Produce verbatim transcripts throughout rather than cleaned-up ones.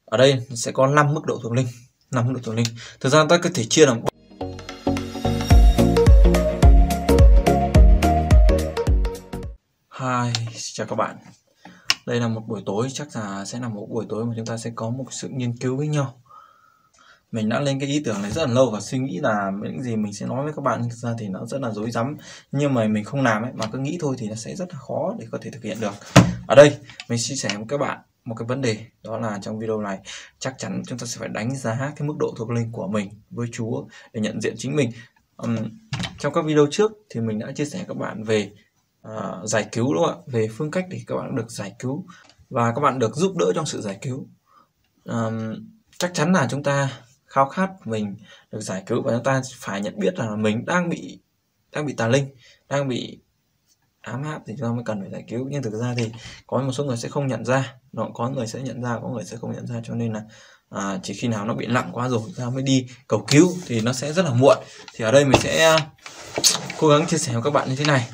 Ở đây sẽ có năm mức độ thuộc linh, năm mức độ thuộc linh. Thực ra ta có thể chia làm hai. Chào các bạn. Đây là một buổi tối, chắc là sẽ là một buổi tối mà chúng ta sẽ có một sự nghiên cứu với nhau. Mình đã lên cái ý tưởng này rất là lâu và suy nghĩ là những gì mình sẽ nói với các bạn, thực ra thì nó rất là rối rắm, nhưng mà mình không làm ấy mà cứ nghĩ thôi thì nó sẽ rất là khó để có thể thực hiện được. Ở đây mình chia sẻ với các bạn một cái vấn đề, đó là trong video này chắc chắn chúng ta sẽ phải đánh giá cái mức độ thuộc linh của mình với Chúa để nhận diện chính mình. Um, trong các video trước thì mình đã chia sẻ các bạn về uh, giải cứu, đúng không ạ? Về phương cách để các bạn được giải cứu và các bạn được giúp đỡ trong sự giải cứu. Um, chắc chắn là chúng ta khao khát mình được giải cứu và chúng ta phải nhận biết là mình đang bị đang bị tà linh, đang bị ám áp thì chúng ta mới cần phải giải cứu. Nhưng thực ra thì có một số người sẽ không nhận ra, nó có người sẽ nhận ra, có người sẽ không nhận ra, cho nên là à, chỉ khi nào nó bị nặng quá rồi ta mới đi cầu cứu thì nó sẽ rất là muộn. Thì ở đây mình sẽ cố gắng chia sẻ với các bạn như thế này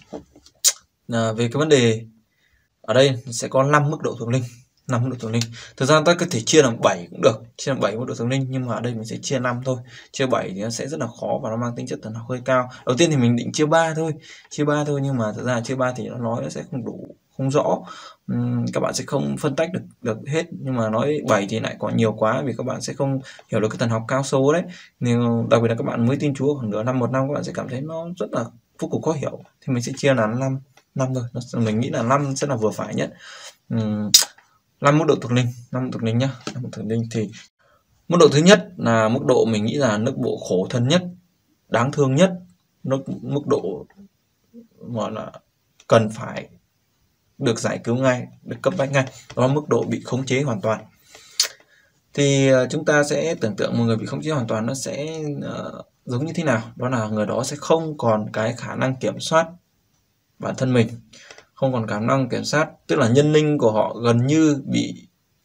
à, về cái vấn đề. Ở đây sẽ có năm mức độ thuộc linh, năm mức độ thuộc linh. Thực ra ta có thể chia làm bảy cũng được, chia làm bảy mức độ thuộc linh, nhưng mà ở đây mình sẽ chia năm thôi. Chia bảy thì nó sẽ rất là khó và nó mang tính chất thần học hơi cao. Đầu tiên thì mình định chia ba thôi, chia ba thôi nhưng mà thực ra chia ba thì nó nói nó sẽ không đủ, không rõ. Uhm, các bạn sẽ không phân tách được được hết, nhưng mà nói bảy thì lại còn nhiều quá vì các bạn sẽ không hiểu được cái thần học cao sâu đấy. Nếu đặc biệt là các bạn mới tin Chúa khoảng nửa năm, một năm, các bạn sẽ cảm thấy nó rất là vô cùng khó hiểu. Thì mình sẽ chia là năm năm thôi. Mình nghĩ là năm sẽ là vừa phải nhất. Uhm, năm mức độ thuộc linh, năm mức độ thuộc linh nhá. Năm mức độ thuộc linh thì mức độ thứ nhất là mức độ mình nghĩ là mức độ khổ thân nhất, đáng thương nhất, mức mức độ gọi là cần phải được giải cứu ngay, được cấp bách ngay, đó là mức độ bị khống chế hoàn toàn. Thì chúng ta sẽ tưởng tượng một người bị khống chế hoàn toàn nó sẽ uh, giống như thế nào, đó là người đó sẽ không còn cái khả năng kiểm soát bản thân mình, không còn khả năng kiểm soát, tức là nhân linh của họ gần như bị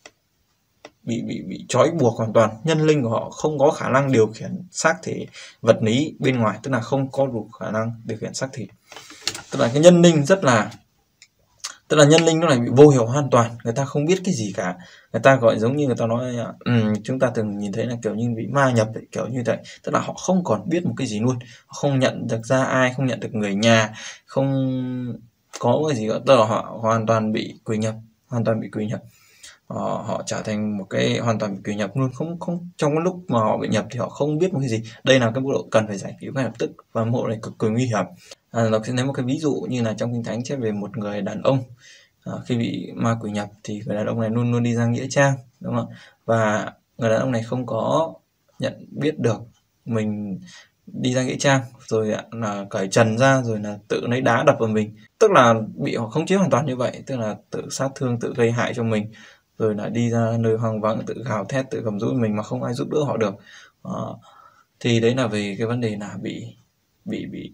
bị bị bị trói buộc hoàn toàn. Nhân linh của họ không có khả năng điều khiển xác thể vật lý bên ngoài, tức là không có đủ khả năng điều khiển xác thể, tức là cái nhân linh rất là tức là nhân linh nó này bị vô hiệu hoàn toàn, người ta không biết cái gì cả. Người ta gọi giống như người ta nói um, chúng ta từng nhìn thấy là kiểu như bị ma nhập ấy, kiểu như vậy, tức là họ không còn biết một cái gì luôn, họ không nhận được ra ai, không nhận được người nhà, không có cái gì cả, tức là họ hoàn toàn bị quỷ nhập, hoàn toàn bị quỷ nhập. Họ, họ trở thành một cái hoàn toàn bị quỷ nhập luôn, không không trong cái lúc mà họ bị nhập thì họ không biết một cái gì. Đây là cái mức độ cần phải giải cứu ngay lập tức và mức độ này cực kỳ nguy hiểm. À, nó sẽ lấy một cái ví dụ như là trong Kinh Thánh chép về một người đàn ông à, khi bị ma quỷ nhập thì người đàn ông này luôn luôn đi ra nghĩa trang, đúng không? Và người đàn ông này không có nhận biết được mình đi ra nghĩa trang, rồi là cởi trần ra, rồi là tự lấy đá đập vào mình, tức là bị họ khống chế hoàn toàn như vậy, tức là tự sát thương, tự gây hại cho mình, rồi là đi ra nơi hoang vắng tự gào thét, tự gầm rú mình mà không ai giúp đỡ họ được. À, thì đấy là về cái vấn đề là bị bị bị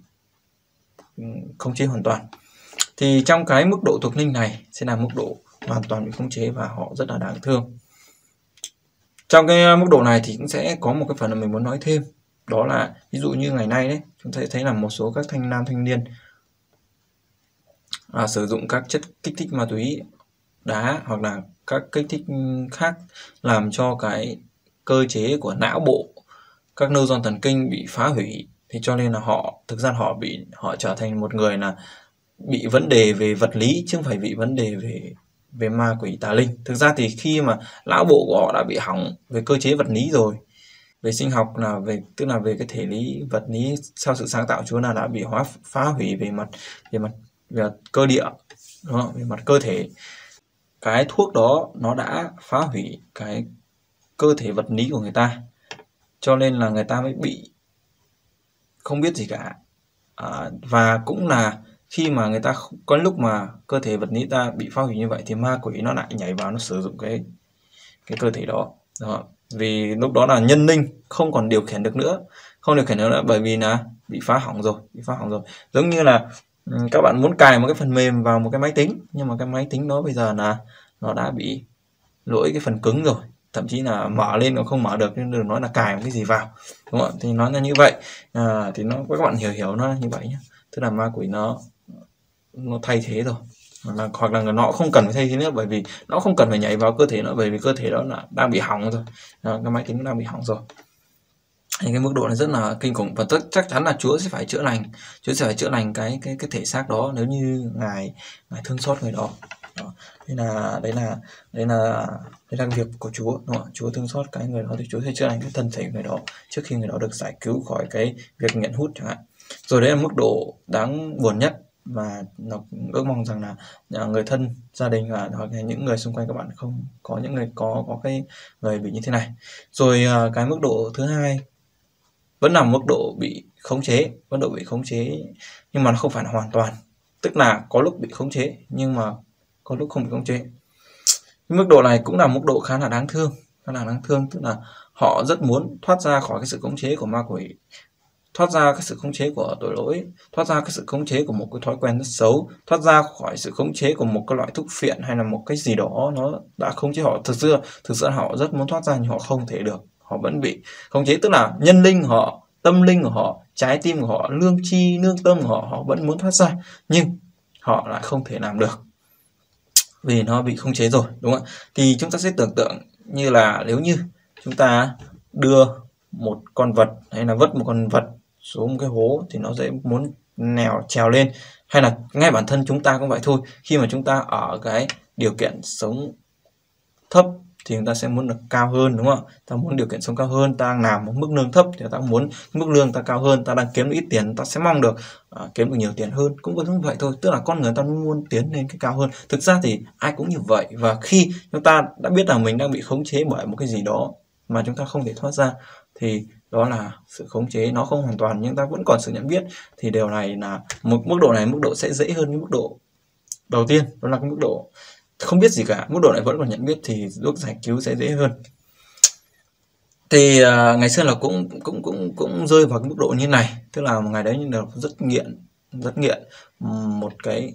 khống chế hoàn toàn. Thì trong cái mức độ thuộc linh này sẽ là mức độ hoàn toàn bị khống chế và họ rất là đáng thương. Trong cái mức độ này thì cũng sẽ có một cái phần là mình muốn nói thêm, đó là ví dụ như ngày nay đấy, chúng ta thấy là một số các thanh nam thanh niên à, sử dụng các chất kích thích ma túy, đá hoặc là các kích thích khác làm cho cái cơ chế của não bộ, các neuron thần kinh bị phá hủy. Thì cho nên là họ thực ra họ bị họ trở thành một người là bị vấn đề về vật lý chứ không phải bị vấn đề về về ma quỷ tà linh. Thực ra thì khi mà não bộ của họ đã bị hỏng về cơ chế vật lý rồi, về sinh học là về tức là về cái thể lý vật lý sau sự sáng tạo Chúa là đã bị hóa phá hủy về mặt về mặt về mặt cơ địa, đúng không? Về mặt cơ thể. Cái thuốc đó nó đã phá hủy cái cơ thể vật lý của người ta, cho nên là người ta mới bị không biết gì cả. À, và cũng là khi mà người ta có lúc mà cơ thể vật lý ta bị phá hủy như vậy thì ma quỷ nó lại nhảy vào, nó sử dụng cái cái cơ thể đó. Đó. Vì lúc đó là nhân linh không còn điều khiển được nữa, không điều khiển được nữa bởi vì là bị phá hỏng rồi, bị phá hỏng rồi. Giống như là các bạn muốn cài một cái phần mềm vào một cái máy tính, nhưng mà cái máy tính đó bây giờ là nó đã bị lỗi cái phần cứng rồi, thậm chí là mở lên nó không mở được, nên đừng nói là cài một cái gì vào, đúng không? Thì nó là như vậy. À, thì nó các bạn hiểu hiểu nó như vậy nhé, tức là ma quỷ nó nó thay thế rồi, hoặc là, hoặc là nó không cần phải thay thế nữa, bởi vì nó không cần phải nhảy vào cơ thể nữa, bởi vì cơ thể đó là đang bị hỏng rồi. Đó, cái máy tính nó đang bị hỏng rồi. Thì cái mức độ này rất là kinh khủng, và tất chắc chắn là Chúa sẽ phải chữa lành, Chúa sẽ phải chữa lành cái cái cái thể xác đó nếu như ngài ngài thương xót người đó. Đó. Đây là đấy là đấy là đấy là việc của Chúa, đúng không? Chúa thương xót cái người đó thì Chúa sẽ chữa lành cái thân thể người đó trước khi người đó được giải cứu khỏi cái việc nghiện hút chẳng hạn. Rồi đấy là mức độ đáng buồn nhất, và nó ước mong rằng là người thân, gia đình và hoặc là những người xung quanh các bạn không có những người có có cái người bị như thế này. Rồi cái mức độ thứ hai vẫn là mức độ bị khống chế, mức độ bị khống chế nhưng mà nó không phải là hoàn toàn, tức là có lúc bị khống chế nhưng mà có lúc không bị khống chế. Cái mức độ này cũng là mức độ khá là đáng thương, khá là đáng thương, tức là họ rất muốn thoát ra khỏi cái sự khống chế của ma quỷ, thoát ra cái sự khống chế của tội lỗi, thoát ra cái sự khống chế của một cái thói quen rất xấu, thoát ra khỏi sự khống chế của một cái loại thuốc phiện hay là một cái gì đó nó đã khống chế họ. Thực sự thực sự họ rất muốn thoát ra nhưng họ không thể được, họ vẫn bị khống chế, tức là nhân linh họ, tâm linh của họ, trái tim của họ, lương tri lương tâm của họ, họ vẫn muốn thoát ra nhưng họ lại không thể làm được vì nó bị khống chế rồi, đúng không ạ? Thì chúng ta sẽ tưởng tượng như là nếu như chúng ta đưa một con vật hay là vứt một con vật xuống một cái hố thì nó sẽ muốn nèo trèo lên, hay là ngay bản thân chúng ta cũng vậy thôi. Khi mà chúng ta ở cái điều kiện sống thấp thì chúng ta sẽ muốn được cao hơn, đúng không ạ? Ta muốn điều kiện sống cao hơn, ta đang làm một mức lương thấp thì ta muốn mức lương ta cao hơn, ta đang kiếm được ít tiền, ta sẽ mong được uh, kiếm được nhiều tiền hơn, cũng giống vậy thôi. Tức là con người ta muốn tiến lên cái cao hơn. Thực ra thì ai cũng như vậy, và khi chúng ta đã biết là mình đang bị khống chế bởi một cái gì đó mà chúng ta không thể thoát ra thì đó là sự khống chế, nó không hoàn toàn nhưng ta vẫn còn sự nhận biết, thì điều này là một mức độ này mức độ sẽ dễ hơn cái mức độ đầu tiên, đó là cái mức độ không biết gì cả. Mức độ này vẫn còn nhận biết thì lúc giải cứu sẽ dễ hơn. Thì uh, ngày xưa là cũng cũng cũng cũng rơi vào cái mức độ như này, tức là một ngày đấy nhưng là rất nghiện, rất nghiện một cái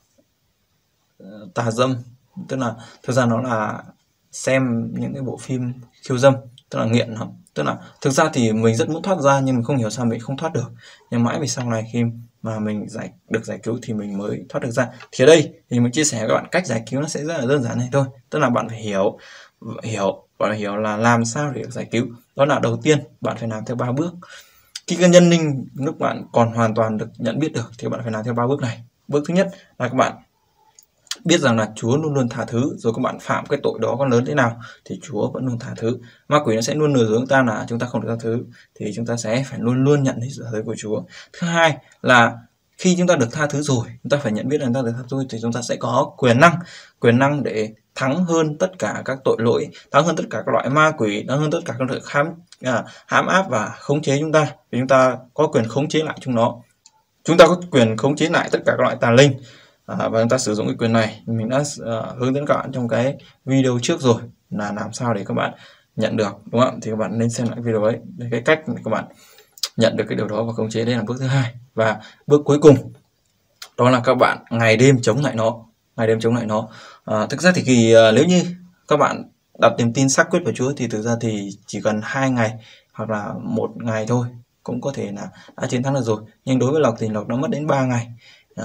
uh, tà dâm, tức là thực ra nó là xem những cái bộ phim khiêu dâm, tức là nghiện lắm. Tức là thực ra thì mình rất muốn thoát ra nhưng mình không hiểu sao mình không thoát được, nhưng mãi về sau này khi mà mình giải được giải cứu thì mình mới thoát được ra. Thì ở đây thì mình chia sẻ với các bạn cách giải cứu nó sẽ rất là đơn giản này thôi, tức là bạn phải hiểu hiểu bạn phải hiểu là làm sao để được giải cứu. Đó là đầu tiên bạn phải làm theo ba bước. Khi cái nhân linh lúc bạn còn hoàn toàn được nhận biết được thì bạn phải làm theo ba bước này. Bước thứ nhất là các bạn biết rằng là Chúa luôn luôn tha thứ, rồi các bạn phạm cái tội đó có lớn thế nào thì Chúa vẫn luôn tha thứ. Ma quỷ nó sẽ luôn lừa dối chúng ta là chúng ta không được tha thứ, thì chúng ta sẽ phải luôn luôn nhận thấy sự tha thứ của Chúa. Thứ hai là khi chúng ta được tha thứ rồi, chúng ta phải nhận biết là chúng ta được tha thứ thì chúng ta sẽ có quyền năng, quyền năng để thắng hơn tất cả các tội lỗi, thắng hơn tất cả các loại ma quỷ, thắng hơn tất cả các loại hãm à, hãm áp và khống chế chúng ta, vì chúng ta có quyền khống chế lại chúng nó. Chúng ta có quyền khống chế lại tất cả các loại tà linh. À, và chúng ta sử dụng cái quyền này mình đã uh, hướng dẫn các bạn trong cái video trước rồi, là làm sao để các bạn nhận được, đúng không? Thì các bạn nên xem lại video ấy để cái cách để các bạn nhận được cái điều đó và khống chế. Đây là bước thứ hai. Và bước cuối cùng đó là các bạn ngày đêm chống lại nó, ngày đêm chống lại nó. À, thực ra thì khi, uh, nếu như các bạn đặt niềm tin xác quyết vào Chúa thì thực ra thì chỉ cần hai ngày hoặc là một ngày thôi cũng có thể là đã chiến thắng được rồi. Nhưng đối với Lộc thì Lộc nó mất đến ba ngày. À,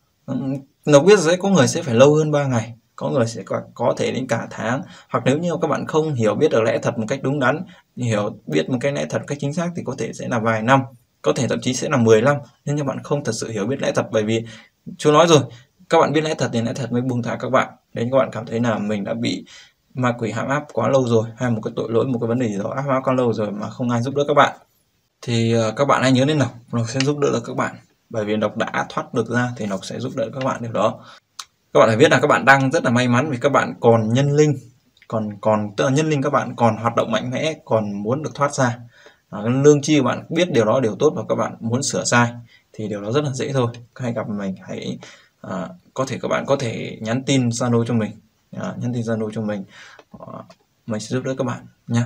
Lộc biết sẽ có người sẽ phải lâu hơn ba ngày, có người sẽ có, có thể đến cả tháng, hoặc nếu như các bạn không hiểu biết được lẽ thật một cách đúng đắn, hiểu biết một cái lẽ thật một cách chính xác thì có thể sẽ là vài năm, có thể thậm chí sẽ là mười năm, nhưng các bạn không thật sự hiểu biết lẽ thật. Bởi vì Chúa nói rồi, các bạn biết lẽ thật thì lẽ thật mới buông thả các bạn. Đến các bạn cảm thấy là mình đã bị ma quỷ hãm áp quá lâu rồi, hay một cái tội lỗi, một cái vấn đề gì đó áp áp quá lâu rồi mà không ai giúp đỡ các bạn, thì các bạn hãy nhớ đến Lộc, Lộc sẽ giúp đỡ được các bạn. Bởi vì Lộc đã thoát được ra thì Lộc sẽ giúp đỡ các bạn điều đó. Các bạn phải biết là các bạn đang rất là may mắn vì các bạn còn nhân linh, còn còn tức là nhân linh các bạn còn hoạt động mạnh mẽ, còn muốn được thoát ra. À, lương tri của bạn biết điều đó điều tốt và các bạn muốn sửa sai thì điều đó rất là dễ thôi. Hãy gặp mình, hãy à, có thể các bạn có thể nhắn tin Zalo cho mình, à, nhắn tin Zalo cho mình, à, mình sẽ giúp đỡ các bạn nha,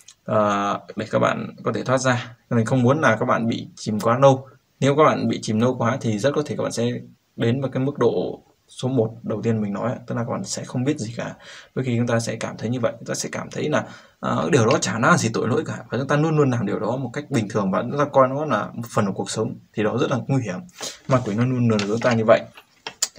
à, để các bạn có thể thoát ra. Mình không muốn là các bạn bị chìm quá lâu. Nếu các bạn bị chìm lâu quá thì rất có thể các bạn sẽ đến vào cái mức độ số một đầu tiên mình nói, tức là các bạn sẽ không biết gì cả. Đôi khi chúng ta sẽ cảm thấy như vậy, chúng ta sẽ cảm thấy là uh, điều đó chả là gì tội lỗi cả, và chúng ta luôn luôn làm điều đó một cách bình thường và chúng ta coi nó là một phần của cuộc sống, thì đó rất là nguy hiểm. Ma quỷ nó luôn lừa chúng ta như vậy.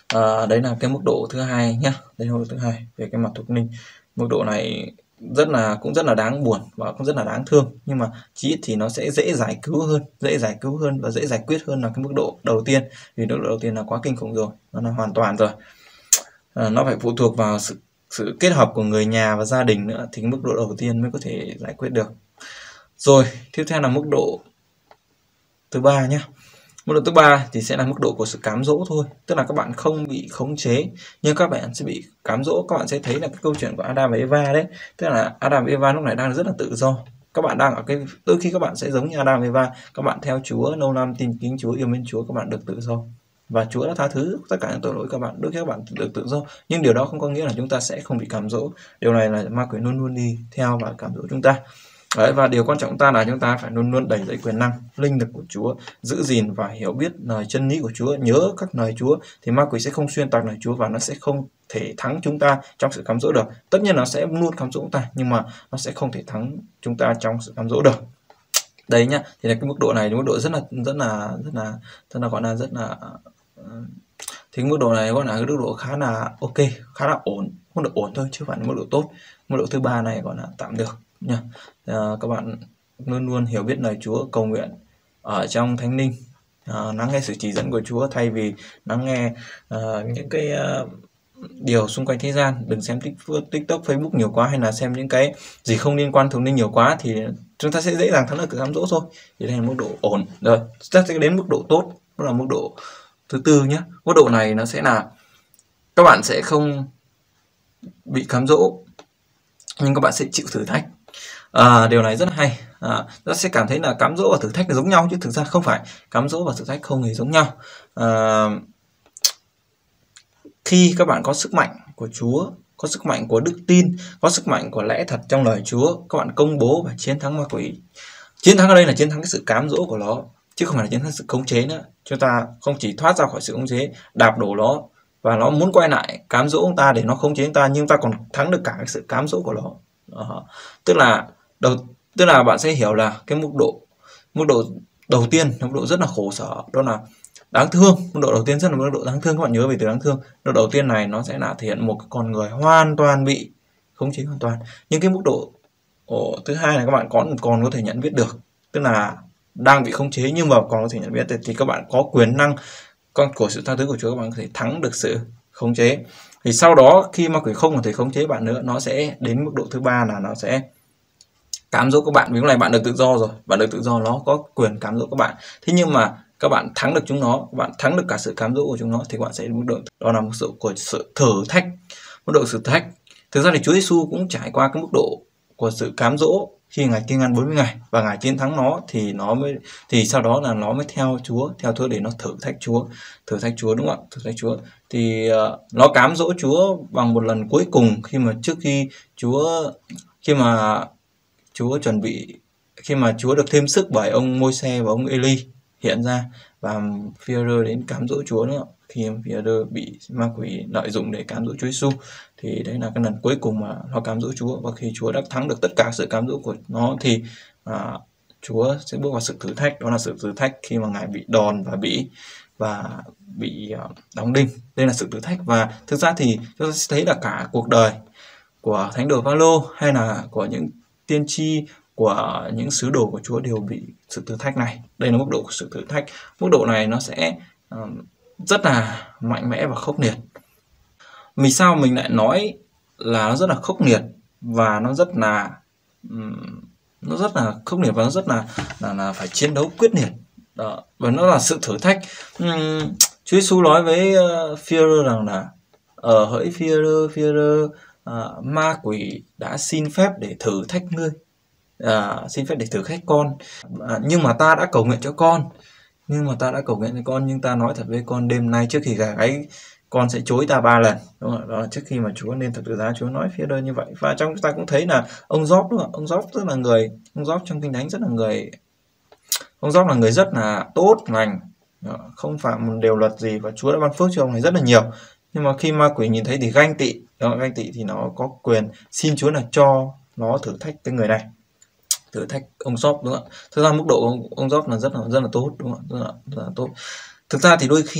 À, đấy là cái mức độ thứ hai nhá, đây là mức độ thứ hai về cái mặt thuộc linh. Mức độ này rất là cũng rất là đáng buồn và cũng rất là đáng thương, nhưng mà chí ít thì nó sẽ dễ giải cứu hơn, dễ giải cứu hơn và dễ giải quyết hơn là cái mức độ đầu tiên, vì mức độ đầu tiên là quá kinh khủng rồi, nó là hoàn toàn rồi. À, nó phải phụ thuộc vào sự sự kết hợp của người nhà và gia đình nữa thì mức độ đầu tiên mới có thể giải quyết được. Rồi tiếp theo là mức độ thứ ba nhé. Mức độ thứ ba thì sẽ là mức độ của sự cám dỗ thôi, tức là các bạn không bị khống chế nhưng các bạn sẽ bị cám dỗ. Các bạn sẽ thấy là cái câu chuyện của Adam và Eva đấy, tức là Adam và Eva lúc này đang rất là tự do. Các bạn đang ở cái đôi khi các bạn sẽ giống như Adam và Eva, các bạn theo Chúa lâu năm, tin kính Chúa, yêu mến Chúa, các bạn được tự do và Chúa đã tha thứ tất cả những tội lỗi các bạn. Đôi khi các bạn được tự do nhưng điều đó không có nghĩa là chúng ta sẽ không bị cám dỗ. Điều này là ma quỷ luôn luôn đi theo và cám dỗ chúng ta. Đấy, và điều quan trọng chúng ta là chúng ta phải luôn luôn đẩy dậy quyền năng linh lực của Chúa, giữ gìn và hiểu biết lời chân lý của Chúa, nhớ các lời Chúa, thì ma quỷ sẽ không xuyên tạc lời Chúa và nó sẽ không thể thắng chúng ta trong sự cám dỗ được. Tất nhiên nó sẽ luôn cám dỗ chúng ta nhưng mà nó sẽ không thể thắng chúng ta trong sự cám dỗ được. Đấy nhá, thì là cái mức độ này mức độ rất là rất là rất là rất là gọi là rất là thì mức độ này gọi là cái mức độ khá là ok, khá là ổn, mức độ ổn thôi chứ không phải là mức độ tốt. Mức độ thứ ba này gọi là tạm được nha. À, các bạn luôn luôn hiểu biết lời Chúa, cầu nguyện ở trong thánh linh, à, lắng nghe sự chỉ dẫn của Chúa thay vì lắng nghe à, những cái à, điều xung quanh thế gian. Đừng xem TikTok, Facebook nhiều quá hay là xem những cái gì không liên quan thuộc linh nhiều quá thì chúng ta sẽ dễ dàng thắng được cám dỗ thôi. Thì đây là mức độ ổn. Rồi chúng ta sẽ đến mức độ tốt, đó là mức độ thứ tư nhé. Mức độ này nó sẽ là các bạn sẽ không bị cám dỗ nhưng các bạn sẽ chịu thử thách. À, điều này rất hay. À, ta sẽ cảm thấy là cám dỗ và thử thách là giống nhau chứ thực ra không phải, cám dỗ và thử thách không hề giống nhau. À, khi các bạn có sức mạnh của Chúa, có sức mạnh của đức tin, có sức mạnh của lẽ thật trong lời Chúa, các bạn công bố và chiến thắng ma quỷ. Chiến thắng ở đây là chiến thắng cái sự cám dỗ của nó chứ không phải là chiến thắng sự khống chế nữa. Chúng ta không chỉ thoát ra khỏi sự khống chế, đạp đổ nó và nó muốn quay lại cám dỗ chúng ta để nó khống chế chúng ta, nhưng ta còn thắng được cả cái sự cám dỗ của nó. Đó. Tức là đầu tức là bạn sẽ hiểu là cái mức độ mức độ đầu tiên, mức độ rất là khổ sở, đó là đáng thương. Mức độ đầu tiên rất là mức độ đáng thương, các bạn nhớ về từ đáng thương. Mức độ đầu tiên này nó sẽ là thể hiện một con người hoàn toàn bị khống chế hoàn toàn. Nhưng cái mức độ Ồ, thứ hai là các bạn còn còn có thể nhận biết được, tức là đang bị khống chế nhưng mà còn có thể nhận biết thì các bạn có quyền năng con của sự tha thứ của Chúa, các bạn có thể thắng được sự khống chế. Thì sau đó khi ma quỷ không còn thể khống chế bạn nữa, nó sẽ đến mức độ thứ ba là nó sẽ cám dỗ các bạn. Vì lúc này bạn được tự do rồi, bạn được tự do, nó có quyền cám dỗ các bạn. Thế nhưng mà các bạn thắng được chúng nó, các bạn thắng được cả sự cám dỗ của chúng nó thì các bạn sẽ đến mức độ đó là một sự của sự thử thách, mức độ thử thách. Thực ra thì Chúa Giêsu cũng trải qua cái mức độ của sự cám dỗ khi Ngài kiêng ăn bốn mươi ngày và Ngài chiến thắng nó thì nó mới thì sau đó là nó mới theo Chúa, theo Chúa để nó thử thách Chúa, thử thách Chúa đúng không ạ? Thử thách Chúa thì uh, nó cám dỗ Chúa bằng một lần cuối cùng khi mà trước khi Chúa khi mà Chúa chuẩn bị khi mà Chúa được thêm sức bởi ông Môi-se và ông Eli hiện ra và Phi-e-rơ đến cám dỗ Chúa nữa. Khi Phi-e-rơ bị ma quỷ lợi dụng để cám dỗ Chúa Giêsu thì đấy là cái lần cuối cùng mà nó cám dỗ Chúa, và khi Chúa đã thắng được tất cả sự cám dỗ của nó thì à, Chúa sẽ bước vào sự thử thách, đó là sự thử thách khi mà Ngài bị đòn và bị và bị uh, đóng đinh. Đây là sự thử thách, và thực ra thì chúng ta sẽ thấy là cả cuộc đời của thánh đồ Phaolô hay là của những tiên tri, của những sứ đồ của Chúa đều bị sự thử thách này. Đây là mức độ của sự thử thách. Mức độ này nó sẽ uh, rất là mạnh mẽ và khốc liệt. Vì sao mình lại nói là nó rất là khốc liệt và nó rất là um, nó rất là khốc liệt và nó rất là là, là phải chiến đấu quyết liệt. Đó, và nó là sự thử thách. Um, Chúa Giêsu nói với uh, Phi-e-rơ rằng là ở uh, hỡi Phi-e-rơ, Phi-e-rơ, uh, ma quỷ đã xin phép để thử thách ngươi, uh, xin phép để thử thách con, uh, nhưng mà ta đã cầu nguyện cho con, nhưng mà ta đã cầu nguyện cho con, nhưng ta nói thật với con, đêm nay trước khi gà gáy con sẽ chối ta ba lần. Đúng không? Đó là trước khi mà Chúa nên thật tự giá Chúa nói phía đơn như vậy. Và trong chúng ta cũng thấy là ông Gióp, đúng không? Ông Gióp rất là người, ông Gióp trong Kinh Thánh rất là người, ông Gióp là người rất là tốt lành, không phạm một điều luật gì và Chúa đã ban phước cho ông này rất là nhiều. Nhưng mà khi ma quỷ nhìn thấy thì ganh tị, đó, ganh tị thì nó có quyền xin Chúa là cho nó thử thách cái người này, thử thách ông Gióp, đúng không? Thực ra mức độ ông, ông Gióp là rất là rất là tốt, đúng không? Rất là, rất là tốt. Thực ra thì đôi khi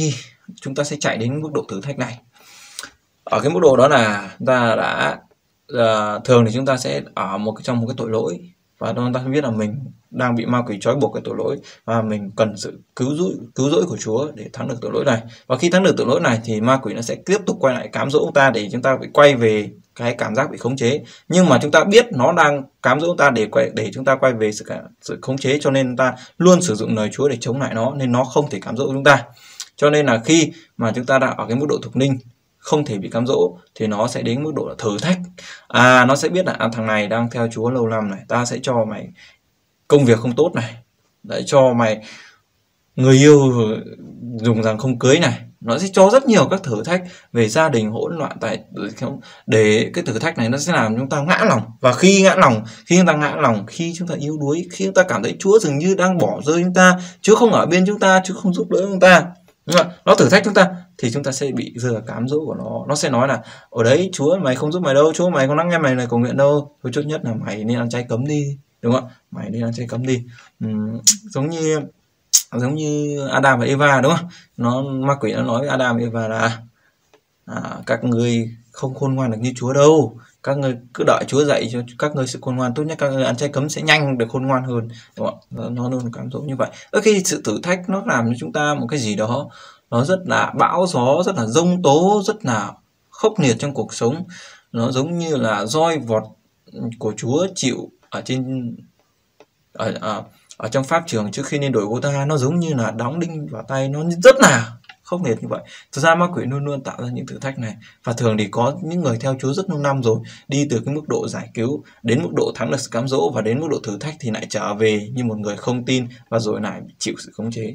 chúng ta sẽ chạy đến mức độ thử thách này. Ở cái mức độ đó là chúng ta đã uh, thường thì chúng ta sẽ ở một trong một cái tội lỗi, và chúng ta biết là mình đang bị ma quỷ trói buộc cái tội lỗi, và mình cần sự cứu rỗi cứu rỗi của Chúa để thắng được tội lỗi này. Và khi thắng được tội lỗi này thì ma quỷ nó sẽ tiếp tục quay lại cám dỗ chúng ta để chúng ta bị quay về cái cảm giác bị khống chế. Nhưng mà chúng ta biết nó đang cám dỗ chúng ta để quay để chúng ta quay về sự sự khống chế, cho nên chúng ta luôn sử dụng lời Chúa để chống lại nó, nên nó không thể cám dỗ chúng ta. Cho nên là khi mà chúng ta đang ở cái mức độ thuộc linh không thể bị cám dỗ thì nó sẽ đến mức độ là thử thách. À, nó sẽ biết là à, thằng này đang theo Chúa lâu năm này, ta sẽ cho mày công việc không tốt này, để cho mày người yêu dùng rằng không cưới này, nó sẽ cho rất nhiều các thử thách về gia đình hỗn loạn, tại để cái thử thách này nó sẽ làm chúng ta ngã lòng. Và khi ngã lòng, khi chúng ta ngã lòng, khi chúng ta yếu đuối, khi chúng ta cảm thấy Chúa dường như đang bỏ rơi chúng ta, Chúa không ở bên chúng ta, Chúa không giúp đỡ chúng ta, nó thử thách chúng ta, thì chúng ta sẽ bị rơi vào cám dỗ của nó. Nó sẽ nói là ở đấy Chúa mày không giúp mày đâu, Chúa mày không lắng nghe mày này cầu nguyện đâu, thôi tốt nhất là mày nên ăn chay cấm đi, đúng không? Mày nên ăn chay cấm đi. Uhm, giống như giống như Adam và Eva, đúng không? Nó ma quỷ nó nói với Adam và Eva là à, các ngươi không khôn ngoan được như Chúa đâu, các ngươi cứ đợi Chúa dạy cho các ngươi sự khôn ngoan, tốt nhất các ngươi ăn chay cấm sẽ nhanh được khôn ngoan hơn, đúng không? Nó luôn cảm dỗ như vậy. Ở khi sự thử thách nó làm cho chúng ta một cái gì đó nó rất là bão gió, rất là giông tố, rất là khốc liệt trong cuộc sống, nó giống như là roi vọt của Chúa chịu ở trên ở, ở, ở trong pháp trường trước khi nên đổi Golgotha, nó giống như là đóng đinh vào tay, nó rất là khốc liệt như vậy. Thực ra ma quỷ luôn luôn tạo ra những thử thách này, và thường thì có những người theo Chúa rất lâu năm rồi, đi từ cái mức độ giải cứu đến mức độ thắng được sự cám dỗ, và đến mức độ thử thách thì lại trở về như một người không tin và rồi lại chịu sự khống chế.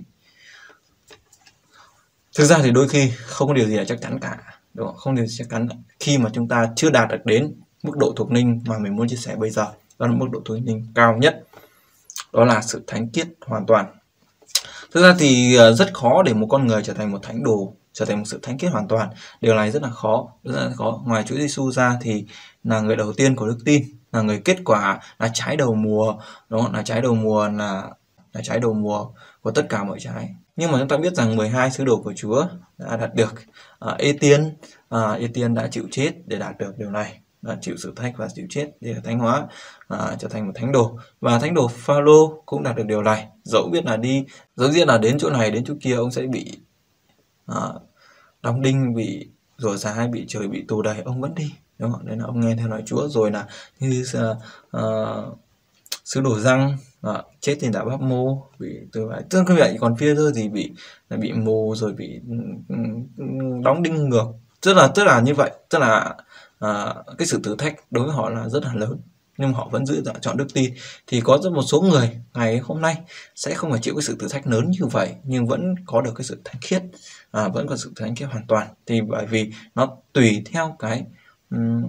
Thực ra thì đôi khi không có điều gì là chắc chắn cả, đúng không? Không điều gì chắc chắn khi mà chúng ta chưa đạt được đến mức độ thuộc linh mà mình muốn chia sẻ bây giờ, đó là mức độ thuộc linh cao nhất, đó là sự thánh khiết hoàn toàn. Thực ra thì rất khó để một con người trở thành một thánh đồ, trở thành một sự thánh khiết hoàn toàn. Điều này rất là khó, rất là khó. Ngoài Chúa Giêsu ra thì là người đầu tiên của đức tin, là người kết quả, là trái đầu mùa, đúng không? Là trái đầu mùa là là trái đầu mùa của tất cả mọi trái. Nhưng mà chúng ta biết rằng mười hai sứ đồ của Chúa đã đạt được. À, Ê-tiên, à, Ê-tiên đã chịu chết để đạt được điều này, đã chịu sự thách và chịu chết để thánh hóa, à, trở thành một thánh đồ. Và thánh đồ Phao-lô cũng đạt được điều này. Dẫu biết là đi, dẫu biết là đến chỗ này đến chỗ kia ông sẽ bị à, đóng đinh, bị rủa xả hay bị trời bị tù đầy, ông vẫn đi, đúng không? Nên là ông nghe theo lời Chúa. Rồi là như uh, uh, sứ đồ Giăng à, chết trên đảo Báp Mô, bị từ vậy tương như vậy. Còn Phi-e-rơ thì bị là bị mù, rồi bị đóng đinh ngược, rất là tức là như vậy, tức là à, cái sự thử thách đối với họ là rất là lớn, nhưng họ vẫn giữ chọn đức tin. Thì có rất một số người ngày hôm nay sẽ không phải chịu cái sự thử thách lớn như vậy, nhưng vẫn có được cái sự thánh khiết, à, vẫn có sự thánh khiết hoàn toàn. Thì bởi vì nó tùy theo cái um,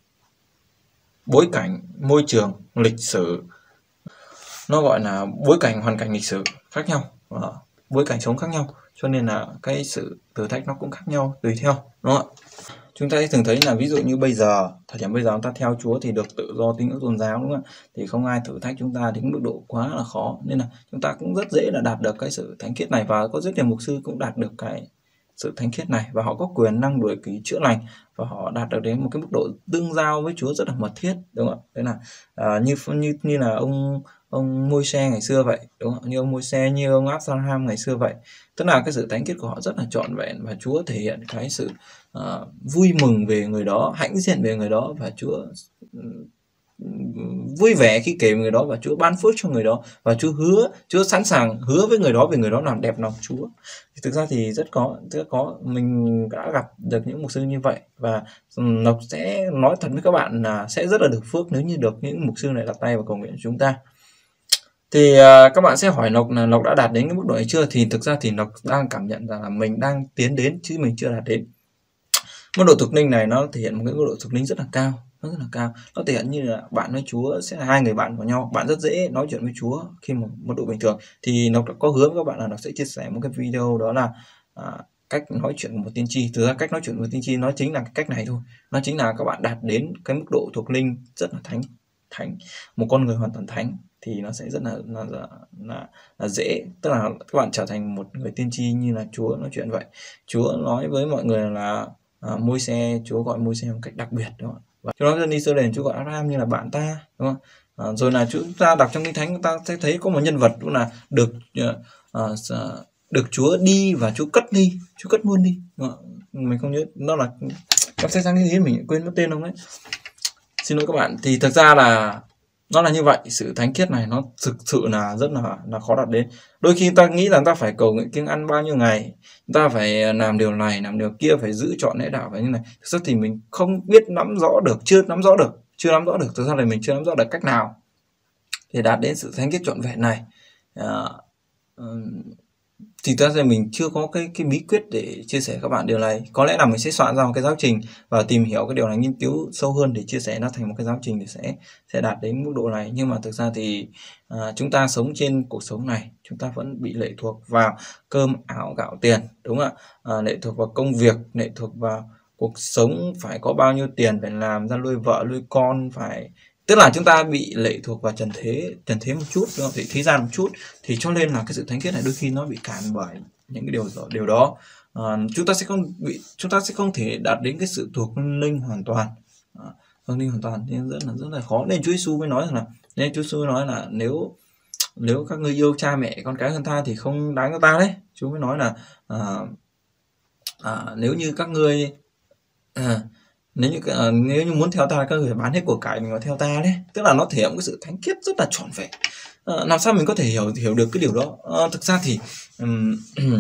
bối cảnh, môi trường, lịch sử, nó gọi là bối cảnh, hoàn cảnh lịch sử khác nhau, à, bối cảnh sống khác nhau, cho nên là cái sự thử thách nó cũng khác nhau tùy theo, đúng không ạ? Chúng ta thường thấy là ví dụ như bây giờ, thời điểm bây giờ chúng ta theo Chúa thì được tự do tín ngưỡng tôn giáo, đúng không ạ? Thì không ai thử thách chúng ta đến mức độ quá là khó, nên là chúng ta cũng rất dễ là đạt được cái sự thánh khiết này. Và có rất nhiều mục sư cũng đạt được cái sự thánh khiết này, và họ có quyền năng đuổi quỷ, chữa lành, và họ đạt được đến một cái mức độ tương giao với Chúa rất là mật thiết, đúng không ạ? Thế là à, như như như là ông ông Môi-se ngày xưa vậy, đúng không? Như ông Môi-se, như ông Abraham ngày xưa vậy. Tức là cái sự thánh khiết của họ rất là trọn vẹn, và Chúa thể hiện cái sự uh, vui mừng về người đó, hãnh diện về người đó, và Chúa uh, vui vẻ khi kể người đó, và Chúa ban phước cho người đó, và Chúa hứa, Chúa sẵn sàng hứa với người đó về người đó làm đẹp lòng Chúa. Thì thực ra thì rất có, rất có mình đã gặp được những mục sư như vậy, và Lộc sẽ nói thật với các bạn là sẽ rất là được phước nếu như được những mục sư này đặt tay vào cầu nguyện của chúng ta. Thì uh, các bạn sẽ hỏi Lộc là Lộc đã đạt đến cái mức độ này chưa? Thì thực ra thì Lộc đang cảm nhận rằng là mình đang tiến đến chứ mình chưa đạt đến. Mức độ thuộc linh này nó thể hiện một cái mức độ thuộc linh rất là cao, nó rất là cao. Nó thể hiện như là bạn với Chúa sẽ là hai người bạn của nhau, bạn rất dễ nói chuyện với Chúa khi mà mức độ bình thường. Thì Lộc đã có hứa với các bạn là Lộc sẽ chia sẻ một cái video, đó là uh, cách nói chuyện của một tiên tri. Thực ra cách nói chuyện của một tiên tri nó chính là cái cách này thôi, nó chính là các bạn đạt đến cái mức độ thuộc linh rất là thánh thánh, một con người hoàn toàn thánh, thì nó sẽ rất là là, là, là, là dễ, tức là các bạn trở thành một người tiên tri như là Chúa nói chuyện vậy. Chúa nói với mọi người là à, Môi-se, Chúa gọi Môi-se một cách đặc biệt, đúng không? Và Chúa nói với dân Israel, Chúa gọi Abraham như là bạn ta, đúng không? À, rồi là chúng ta đọc trong Kinh Thánh, chúng ta sẽ thấy có một nhân vật cũng là được uh, được Chúa đi và Chúa cất đi, Chúa cất luôn đi, đúng không? Mình không nhớ nó là các sách sáng cái gì mình quên mất tên không đấy, xin lỗi các bạn. Thì thực ra là nó là như vậy, sự thánh khiết này nó thực sự là rất là là khó đạt đến. Đôi khi ta nghĩ là ta phải cầu nguyện kiêng ăn bao nhiêu ngày, ta phải làm điều này làm điều kia, phải giữ trọn lễ đạo phải như này. Thực sự thì mình không biết nắm rõ được, chưa nắm rõ được, chưa nắm rõ được. Thực ra là mình chưa nắm rõ được cách nào để đạt đến sự thánh khiết trọn vẹn này. À, um, thì ta sẽ mình chưa có cái cái bí quyết để chia sẻ các bạn điều này. Có lẽ là mình sẽ soạn ra một cái giáo trình và tìm hiểu cái điều này, nghiên cứu sâu hơn để chia sẻ nó thành một cái giáo trình để sẽ sẽ đạt đến mức độ này. Nhưng mà thực ra thì à, chúng ta sống trên cuộc sống này, chúng ta vẫn bị lệ thuộc vào cơm áo gạo tiền, đúng không ạ? À, lệ thuộc vào công việc, lệ thuộc vào cuộc sống, phải có bao nhiêu tiền phải làm ra nuôi vợ nuôi con, phải tức là chúng ta bị lệ thuộc vào trần thế trần thế một chút, đúng không? Thì thế gian một chút, thì cho nên là cái sự thánh khiết này đôi khi nó bị cản bởi những cái điều điều đó. À, chúng ta sẽ không bị chúng ta sẽ không thể đạt đến cái sự thuộc linh hoàn toàn, à, thuộc linh hoàn toàn nên rất là rất là khó. Nên Chúa Giêsu mới nói rằng là nên Chúa Giêsu nói là nếu nếu các ngươi yêu cha mẹ con cái hơn ta thì không đáng cho ta đấy. Chúa mới nói là à, à, nếu như các ngươi à, nếu như à, nếu như muốn theo ta các người phải bán hết của cải mình vào theo ta đấy, tức là nó thể hiện cái sự thánh khiết rất là trọn vẹn. À, làm sao mình có thể hiểu hiểu được cái điều đó? À, thực ra thì um,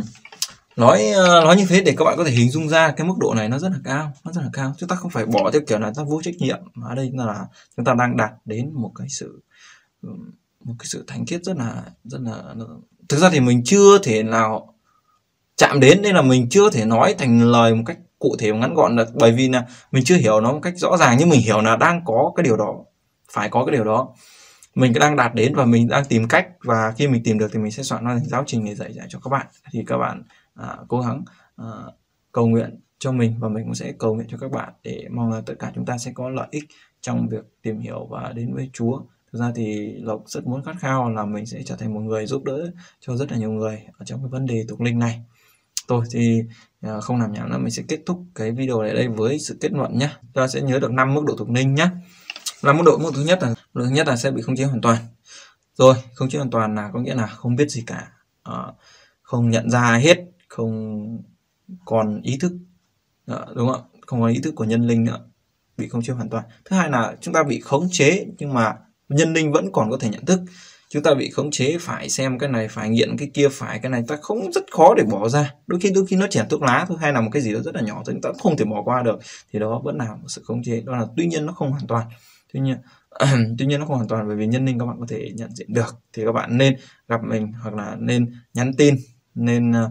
nói nói như thế để các bạn có thể hình dung ra cái mức độ này nó rất là cao, nó rất là cao. Chúng ta không phải bỏ theo kiểu là ta vô trách nhiệm, mà ở đây là chúng ta đang đạt đến một cái sự một cái sự thánh khiết rất là rất là thực ra thì mình chưa thể nào chạm đến, nên là mình chưa thể nói thành lời một cách cụ thể và ngắn gọn được, bởi vì là mình chưa hiểu nó một cách rõ ràng, nhưng mình hiểu là đang có cái điều đó, phải có cái điều đó, mình đang đạt đến và mình đang tìm cách, và khi mình tìm được thì mình sẽ soạn ra thành giáo trình để dạy dạy cho các bạn. Thì các bạn à, cố gắng à, cầu nguyện cho mình và mình cũng sẽ cầu nguyện cho các bạn để mong là tất cả chúng ta sẽ có lợi ích trong việc tìm hiểu và đến với Chúa. Thực ra thì Lộc rất muốn khát khao là mình sẽ trở thành một người giúp đỡ cho rất là nhiều người ở trong cái vấn đề thuộc linh này. Tôi thì không làm nhảm nữa, mình sẽ kết thúc cái video này đây với sự kết luận nhé. Ta sẽ nhớ được năm mức độ thuộc linh nhé. Là mức độ mức thứ nhất là mức thứ nhất là sẽ bị khống chế hoàn toàn. Rồi, khống chế hoàn toàn là có nghĩa là không biết gì cả, à, không nhận ra hết, không còn ý thức, à, đúng không? Không còn ý thức của nhân linh nữa, bị khống chế hoàn toàn. Thứ hai là chúng ta bị khống chế nhưng mà nhân linh vẫn còn có thể nhận thức. Chúng ta bị khống chế phải xem cái này, phải nghiện cái kia, phải cái này, ta không rất khó để bỏ ra. Đôi khi đôi khi nó chỉ là thuốc lá thôi, hay là một cái gì đó rất là nhỏ thôi, chúng ta cũng không thể bỏ qua được. Thì đó vẫn là một sự khống chế, đó là tuy nhiên nó không hoàn toàn. Tuy nhiên tuy nhiên nó không hoàn toàn, bởi vì nhân linh các bạn có thể nhận diện được, thì các bạn nên gặp mình hoặc là nên nhắn tin, nên uh,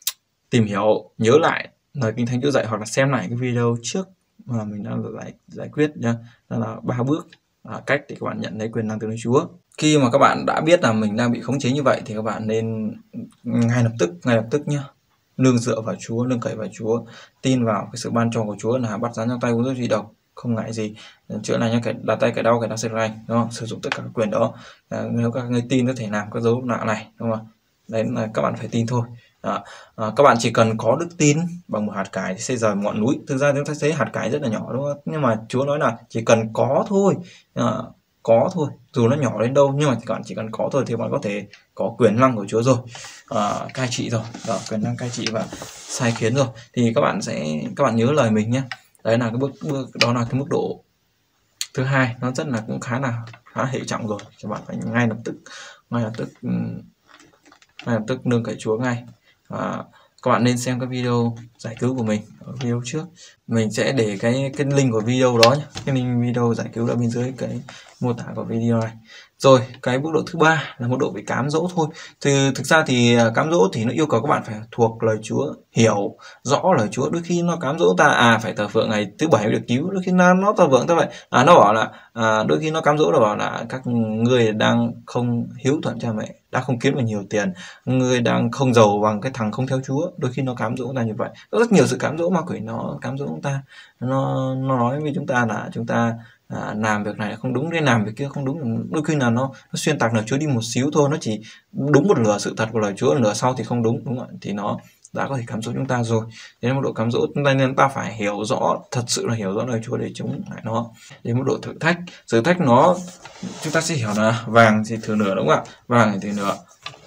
tìm hiểu, nhớ lại lời Kinh Thánh Chúa dạy, hoặc là xem lại cái video trước mà mình đã giải giải quyết nha. Đó là ba bước uh, cách để các bạn nhận lấy quyền năng từ nơi Chúa. Khi mà các bạn đã biết là mình đang bị khống chế như vậy thì các bạn nên ngay lập tức ngay lập tức nhá, nương dựa vào Chúa, nương cậy vào Chúa, tin vào cái sự ban cho của Chúa là bắt rắn trong tay uống thuốc duy độc, không ngại gì, chữa lành cho kẻ đặt tay kẻ đau, kẻ đau sẽ lành, đúng không? Sử dụng tất cả các quyền đó. À, nếu các người tin có thể làm các dấu lạ này, đúng không? Đấy là các bạn phải tin thôi. À, à, các bạn chỉ cần có đức tin bằng một hạt cải thì sẽ rời ngọn núi. Thực ra chúng ta thấy hạt cải rất là nhỏ, đúng không? Nhưng mà Chúa nói là chỉ cần có thôi, à, có thôi, dù nó nhỏ đến đâu nhưng mà các bạn chỉ cần có thôi thì bạn có thể có quyền năng của Chúa rồi, à, cai trị rồi, đó, quyền năng cai trị và sai khiến rồi. Thì các bạn sẽ các bạn nhớ lời mình nhé. Đấy là cái bước, bước đó là cái mức độ thứ hai, nó rất là cũng khá là khá hệ trọng rồi, các bạn phải ngay lập tức ngay lập tức ngay lập tức nương cậy Chúa ngay. À, các bạn nên xem cái video giải cứu của mình ở video trước, mình sẽ để cái cái link của video đó nhé, cái link video giải cứu ở bên dưới cái mô tả của video này. Rồi cái mức độ thứ ba là mức độ bị cám dỗ thôi. Thì thực ra thì cám dỗ thì nó yêu cầu các bạn phải thuộc lời Chúa, hiểu rõ lời Chúa. Đôi khi nó cám dỗ ta à phải thờ phượng ngày thứ bảy mới được cứu, đôi khi nó nó thờ phượng ta vậy, à nó bảo là à, đôi khi nó cám dỗ là bảo là các người đang không hiếu thuận cha mẹ, đang không kiếm được nhiều tiền, người đang không giàu bằng cái thằng không theo Chúa. Đôi khi nó cám dỗ ta như vậy. Có rất nhiều sự cám dỗ ma quỷ nó cám dỗ chúng ta, nó nó nói với chúng ta là chúng ta à, làm việc này không đúng, nên làm việc kia không đúng. Đôi khi là nó, nó xuyên tạc lời Chúa đi một xíu thôi, nó chỉ đúng một nửa sự thật của lời Chúa, nửa sau thì không đúng, đúng không ạ? Thì nó đã có thể cám dỗ chúng ta rồi. Đến mức độ cám dỗ nên chúng ta phải hiểu rõ, thật sự là hiểu rõ lời Chúa để chống lại nó. Đến mức độ thử thách, thử thách nó chúng ta sẽ hiểu là vàng thì thừa nửa, đúng không ạ? Vàng thì thừa nửa.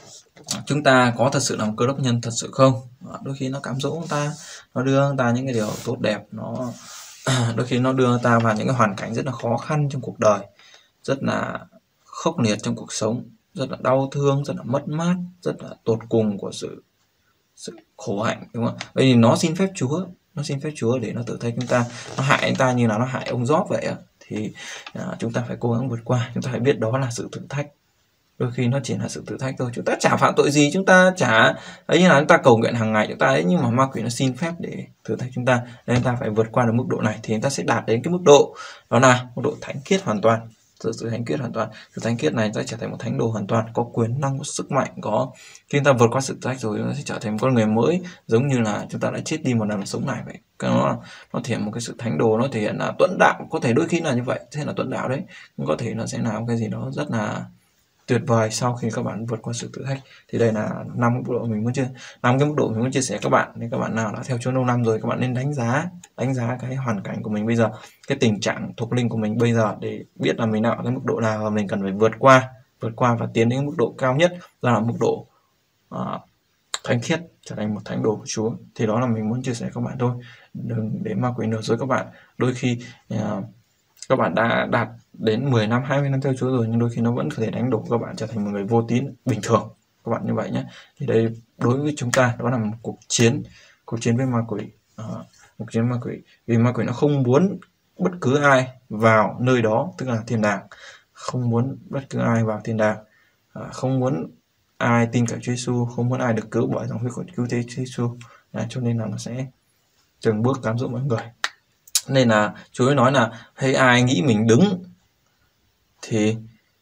Chúng ta có thật sự là một cơ đốc nhân thật sự không? Đôi khi nó cám dỗ chúng ta, nó đưa chúng ta những cái điều tốt đẹp, nó đôi khi nó đưa ta vào những cái hoàn cảnh rất là khó khăn trong cuộc đời, rất là khốc liệt trong cuộc sống, rất là đau thương, rất là mất mát, rất là tột cùng của sự sự khổ hạnh, đúng không? Vậy thì nó xin phép Chúa, nó xin phép Chúa để nó thử thách chúng ta, nó hại chúng ta như là nó hại ông Gióp vậy ạ. Thì à, chúng ta phải cố gắng vượt qua, chúng ta phải biết đó là sự thử thách. Đôi khi nó chỉ là sự thử thách thôi, chúng ta chả phạm tội gì, chúng ta chả ấy, như là chúng ta cầu nguyện hàng ngày chúng ta ấy, nhưng mà ma quỷ nó xin phép để thử thách chúng ta, nên chúng ta phải vượt qua được mức độ này thì chúng ta sẽ đạt đến cái mức độ đó là mức độ thánh khiết hoàn toàn. Sự, sự thánh khiết hoàn toàn, sự thánh khiết này sẽ trở thành một thánh đồ hoàn toàn, có quyền năng, có sức mạnh, có khi chúng ta vượt qua sự thử thách rồi nó sẽ trở thành một con người mới, giống như là chúng ta đã chết đi một lần sống lại vậy. Cái nó nó thể hiện một cái sự thánh đồ, nó thể hiện là tuẫn đạo, có thể đôi khi là như vậy, thế là tuẫn đạo đấy, cũng có thể nó sẽ làm cái gì đó rất là tuyệt vời sau khi các bạn vượt qua sự thử thách. Thì đây là năm mức độ mình muốn chia năm cái mức độ mình muốn chia sẻ các bạn. Nên các bạn nào đã theo Chúa lâu năm rồi, các bạn nên đánh giá đánh giá cái hoàn cảnh của mình bây giờ, cái tình trạng thuộc linh của mình bây giờ, để biết là mình nào ở cái mức độ nào và mình cần phải vượt qua vượt qua và tiến đến mức độ cao nhất, đó là mức độ uh, thánh khiết, trở thành một thánh đồ của Chúa. Thì đó là mình muốn chia sẻ các bạn thôi, đừng để ma quỷ lừa dối các bạn. Đôi khi uh, các bạn đã đạt đến mười năm, hai mươi năm theo Chúa rồi, nhưng đôi khi nó vẫn có thể đánh đổ các bạn trở thành một người vô tín bình thường, các bạn như vậy nhé. Thì đây đối với chúng ta đó là một cuộc chiến, cuộc chiến với ma quỷ, à, một cuộc chiến với ma quỷ, vì ma quỷ nó không muốn bất cứ ai vào nơi đó, tức là thiên đàng, không muốn bất cứ ai vào thiên đàng, à, không muốn ai tin cậy Chúa Giêsu, không muốn ai được cứu bởi dòng huyết của cứu thế Chúa Giêsu, à, cho nên là nó sẽ từng bước cám dỗ mọi người. Nên là Chúa ấy nói là thấy ai nghĩ mình đứng thì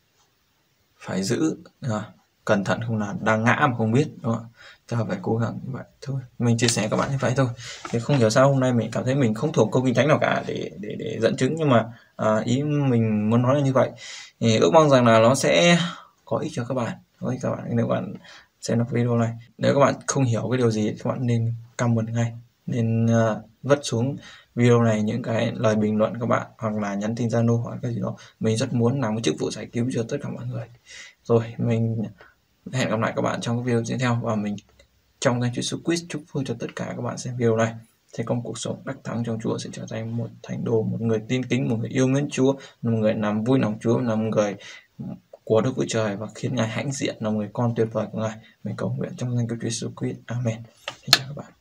phải giữ, à, cẩn thận không là đang ngã mà không biết, đúng không ạ? Ta phải cố gắng như vậy thôi. Mình chia sẻ các bạn như vậy thôi. Thì không hiểu sao hôm nay mình cảm thấy mình không thuộc câu kinh thánh nào cả để để để dẫn chứng, nhưng mà à, ý mình muốn nói là như vậy. Thì ước mong rằng là nó sẽ có ích cho các bạn. Có ích các bạn nếu các bạn xem được video này. Nếu các bạn không hiểu cái điều gì, các bạn nên comment ngay, nên uh, vứt xuống video này những cái lời bình luận các bạn, hoặc là nhắn tin Zalo hoặc cái gì đó. Mình rất muốn làm một chức vụ giải cứu cho tất cả mọi người. Rồi mình hẹn gặp lại các bạn trong cái video tiếp theo, và mình trong danh Chúa Jesus Christ chúc phước cho tất cả các bạn xem video này sẽ có một cuộc sống đắc thắng trong Chúa, sẽ trở thành một thánh đồ, một người tin kính, một người yêu mến Chúa, một người làm vui lòng Chúa, là một người của Đức Chúa Trời và khiến Ngài hãnh diện, là một người con tuyệt vời của Ngài. Mình cầu nguyện trong danh Chúa Jesus Christ. Amen. Xin chào các bạn.